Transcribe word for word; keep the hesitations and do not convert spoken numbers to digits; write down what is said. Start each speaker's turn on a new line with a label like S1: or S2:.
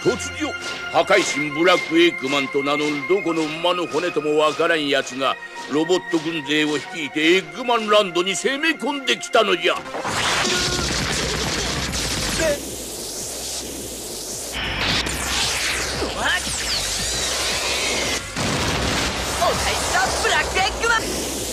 S1: 突如破壊神ブラックエッグマンと名乗るどこの馬の骨ともわからんやつがロボット軍勢を率いてエッグマンランドに攻め込んできたのじゃ。
S2: お返しだブラックエッグマン。